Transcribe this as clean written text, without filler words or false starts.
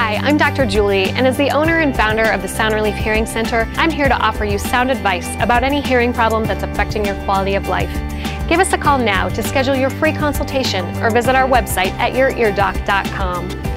Hi, I'm Dr. Julie, and as the owner and founder of the Sound Relief Hearing Center, I'm here to offer you sound advice about any hearing problem that's affecting your quality of life. Give us a call now to schedule your free consultation or visit our website at youreardoc.com.